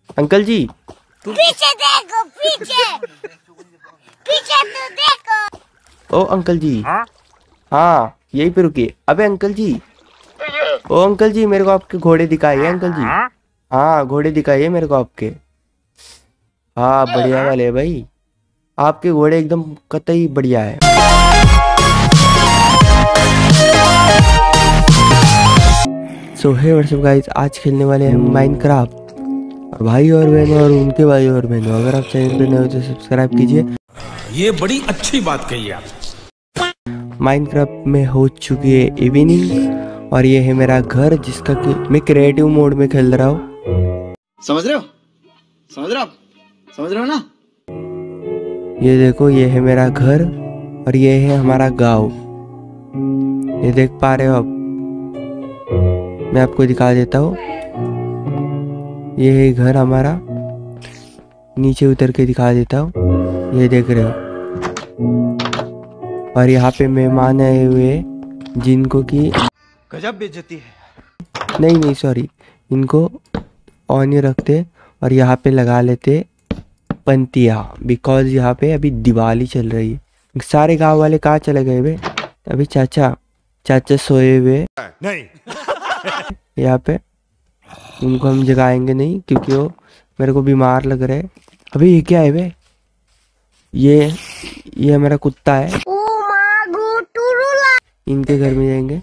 Uncle जी पीछे देखो, पीछे पीछे तो देखो। ओ अंकल जी, हाँ यहीं पे रुकिए। अबे अंकल जी, ओ अंकल जी मेरे को आपके घोड़े दिखाइए अंकल जी। हाँ घोड़े दिखाइए मेरे को आपके। हाँ बढ़िया वाले भाई, आपके घोड़े एकदम कतई बढ़िया है। सो हे व्हाट्सअप गाइस, आज खेलने वाले हैं माइनक्राफ्ट। और भाई और बहनों और उनके भाई और बहनों, अगर आप चैनल पे नए हो तो सब्सक्राइब कीजिए। ये बड़ी अच्छी बात कही आप। माइनक्राफ्ट में हो चुकी है इवनिंग और ये है मेरा घर, जिसका कि मैं क्रिएटिव मोड में खेल रहा हूँ। समझ रहे हो? समझ रहे हो आप? समझ रहे हो ना? ये देखो, ये है मेरा घर और ये है हमारा गांव। ये देख पा रहे हो आप? मैं आपको दिखा देता हूँ। ये है घर हमारा, नीचे उतर के दिखा देता हूँ। ये देख रहे हो? और यहाँ पे मेहमान आए हुए जिनको कि गजब बेइज्जती है। नहीं सॉरी, इनको ऑन ही रखते और यहाँ पे लगा लेते पंतिया, बिकॉज यहाँ पे अभी दिवाली चल रही है। सारे गांव वाले कहाँ चले गए बे? अभी चाचा सोए हुए नहीं। यहाँ पे। उनको हम जगाएंगे नहीं क्योंकि वो मेरे को बीमार लग रहे हैं। अभी ये क्या है बे? ये मेरा कुत्ता है। इनके घर में जाएंगे।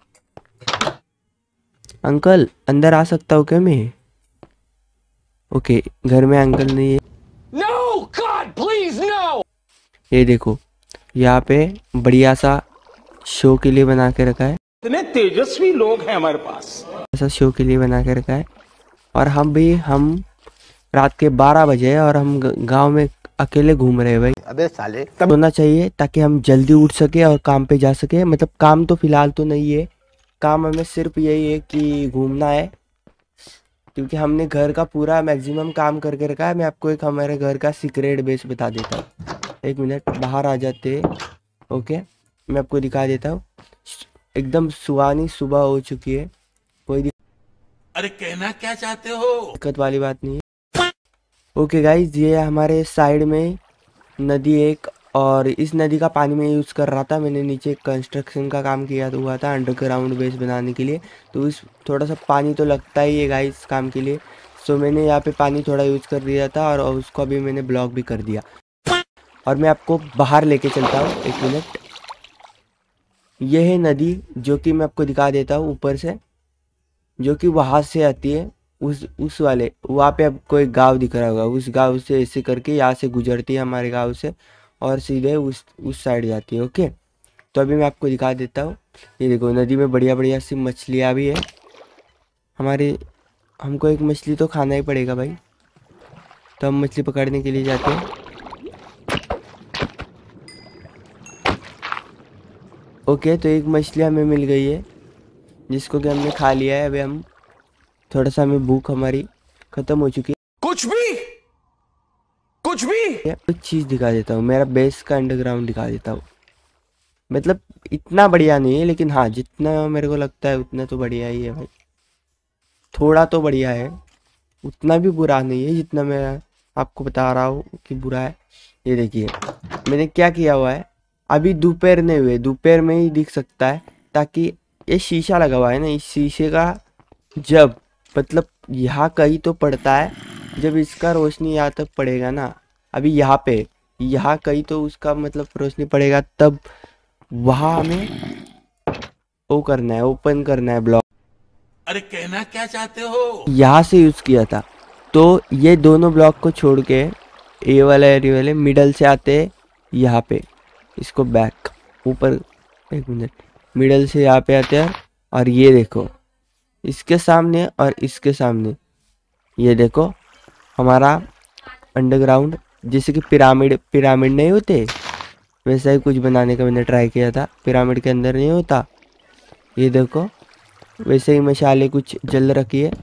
अंकल अंदर आ सकता हूँ क्या मैं? ओके, घर में अंकल नहीं है। No, God, please, no. ये देखो, यहाँ पे बढ़िया सा शो के लिए बना के रखा है। इतने तेजस्वी लोग हैं हमारे पास। ऐसा शो के लिए बना के रखा है। और हम रात के 12 बजे और हम गांव में अकेले घूम रहे हैं भाई। अबे साले, तब होना चाहिए ताकि हम जल्दी उठ सके और काम पे जा सके। मतलब काम तो फिलहाल तो नहीं है, काम हमें सिर्फ यही है कि घूमना है, क्योंकि हमने घर का पूरा मैक्सिमम काम करके रखा है। मैं आपको एक हमारे घर का सीक्रेट बेस बता देता हूँ। एक मिनट, बाहर आ जाते। ओके, मैं आपको दिखा देता हूँ। एकदम सुहानी सुबह हो चुकी है, कोई अरे कहना क्या चाहते हो? दिक्कत वाली बात नहीं है। ओके गाइज, ये हमारे साइड में नदी एक, और इस नदी का पानी मैं यूज़ कर रहा था। मैंने नीचे कंस्ट्रक्शन का काम किया हुआ था अंडरग्राउंड बेस बनाने के लिए, तो इस थोड़ा सा पानी तो लगता ही है गाइज काम के लिए। सो मैंने यहाँ पे पानी थोड़ा यूज़ कर दिया था और उसको अभी मैंने ब्लॉक भी कर दिया। और मैं आपको बाहर लेके चलता हूँ, एक मिनट। यह है नदी जो कि मैं आपको दिखा देता हूँ ऊपर से, जो कि वहाँ से आती है उस वाले वहाँ पे आपको एक गांव दिख रहा होगा। उस गांव से ऐसे करके यहाँ से गुजरती है हमारे गांव से और सीधे उस साइड जाती है। ओके, तो अभी मैं आपको दिखा देता हूँ। ये देखो, नदी में बढ़िया बढ़िया सी मछलियाँ भी है हमारे। हमको एक मछली तो खाना ही पड़ेगा भाई, तो हम मछली पकड़ने के लिए जाते हैं। ओके, तो एक मछली हमें मिल गई है जिसको कि हमने खा लिया है। अभी हम थोड़ा सा हमें भूख हमारी खत्म हो चुकी है। कुछ भी कुछ चीज़ दिखा देता हूँ, मेरा बेस का अंडरग्राउंड दिखा देता हूँ। मतलब इतना बढ़िया नहीं है, लेकिन हाँ जितना मेरे को लगता है उतना तो बढ़िया ही है भाई। थोड़ा तो बढ़िया है, उतना भी बुरा नहीं है जितना मैं आपको बता रहा हूँ कि बुरा है। ये देखिए मैंने क्या किया हुआ है। अभी दोपहर नहीं हुए, दोपहर में ही दिख सकता है, ताकि ये शीशा लगा हुआ है ना, इस शीशे का जब मतलब यहाँ कहीं तो पड़ता है, जब इसका रोशनी यहाँ तक पड़ेगा ना, अभी यहाँ कहीं तो उसका मतलब रोशनी पड़ेगा, तब वहाँ हमें वो करना है, ओपन करना है ब्लॉक। अरे कहना क्या चाहते हो? यहाँ से यूज़ किया था, तो ये दोनों ब्लॉक को छोड़ के ए वाला एरिया वाले मिडल से आते हैं यहाँ पे, इसको बैक ऊपर, एक मिनट, मिडल से यहाँ पे आते हैं। और ये देखो, इसके सामने और इसके सामने ये देखो हमारा अंडरग्राउंड, जैसे कि पिरामिड नहीं होते, वैसा ही कुछ बनाने का मैंने ट्राई किया था। पिरामिड के अंदर नहीं होता, ये देखो वैसे ही मशाले कुछ जल रखी है।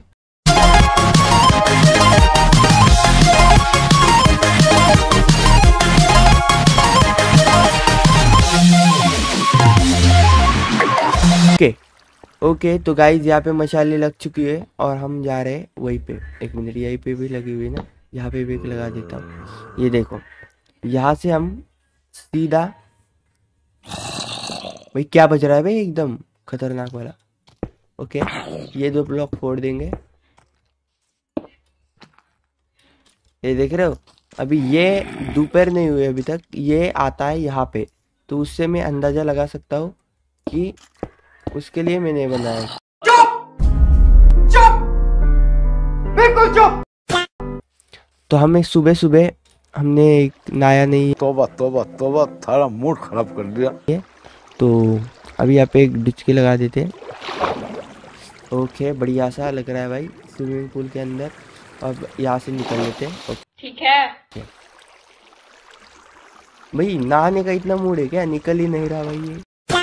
ओके, ओके तो गाइज यहाँ पे मशाले लग चुकी है और हम जा रहे हैं वहीं पे। एक मिनट, यहीं पे भी लगी हुई ना, यहाँ पे भी एक लगा देता हूँ। ये देखो, यहाँ से हम सीधा, भाई क्या बज रहा है भाई, एकदम खतरनाक वाला। ओके, ये 2 ब्लॉक फोड़ देंगे। ये देख रहे हो, अभी ये दोपहर नहीं हुई अभी तक, ये आता है यहाँ पे, तो उससे मैं अंदाजा लगा सकता हूँ कि उसके लिए मैंने बनाया। चुप बिल्कुल चुप। तो हमें सुबह सुबह हमने एक नया नहीं, तौबा तौबा तौबा, थारा मूड खराब कर दिया। तो अभी यहाँ पे एक डुचकी लगा देते हैं। ओके, बढ़िया सा लग रहा है भाई स्विमिंग पूल के अंदर। अब यहाँ से निकल लेते हैं। ठीक है भाई नहाने का इतना मूड है क्या, निकल ही नहीं रहा भाई ये।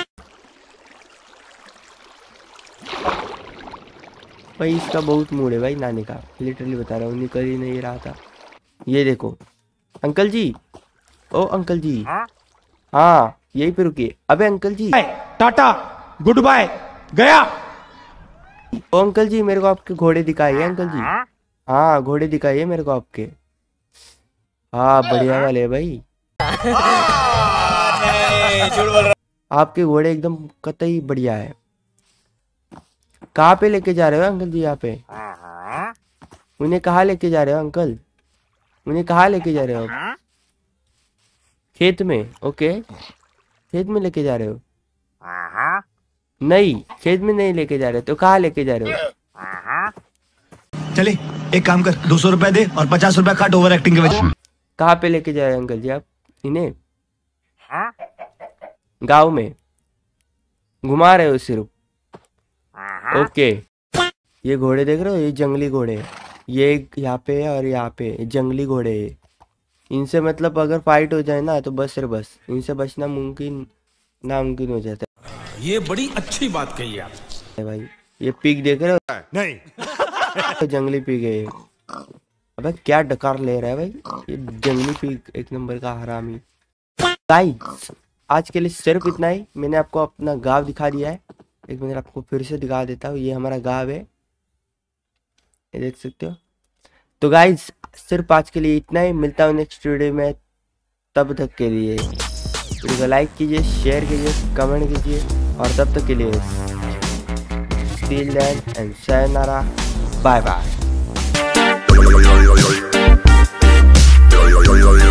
भाई इसका बहुत मूड है भाई नहाने का, लिटरली बता रहा हूँ, निकल ही नहीं रहा था। ये देखो अंकल जी, ओ अंकल जी, हाँ यही पे रुकिए। अबे uncle ji, tata good bye गया। ओ अंकल जी, मेरे को आपके घोड़े दिखाइए अंकल जी। हाँ घोड़े दिखाइए मेरे को आपके। हाँ बढ़िया वाले है भाई। आपके घोड़े एकदम कतई बढ़िया है। कहाँ पे लेके जा रहे हो अंकल जी यहाँ पे? उन्हें कहाँ लेके जा रहे हो अंकल? उन्हें कहाँ लेके जा रहे हो? खेत में? ओके, खेत में लेके जा रहे हो? नहीं, खेत में नहीं लेके जा रहे, तो कहाँ लेके जा रहे हो? चले एक काम कर, 200 रुपए दे और 50 रुपए काट ओवर एक्टिंग के वजह। कहाँ पे लेके जा रहे हो अंकल जी आप इन्हें? गांव में घुमा रहे हो सिर्फ? ओके, ये घोड़े देख रहे हो, ये जंगली घोड़े हैं। ये यहाँ पे है और यहाँ पे जंगली घोड़े है। इनसे मतलब अगर फाइट हो जाए ना तो बस रे बस, इनसे बचना मुमकिन नामुमकिन हो जाता ये बड़ी अच्छी बात कही आप। है भाई। ये पिग देख रहे हो? नहीं जंगली पिग है ये। अबे क्या डकार ले रहा है भाई ये जंगली पिग, एक नंबर का हरामी। गाइस आज के लिए सिर्फ इतना ही। मैंने आपको अपना गांव दिखा दिया है। एक मिनट आपको फिर से दिखा देता हूँ। ये हमारा गांव है, ये देख सकते हो। तो गाइस सिर्फ आज के लिए इतना ही। मिलता हूँ नेक्स्ट वीडियो में, तब तक के लिए वीडियो को लाइक कीजिए, शेयर कीजिए, कमेंट कीजिए और तब तक के लिए still then and sayonara, bye bye.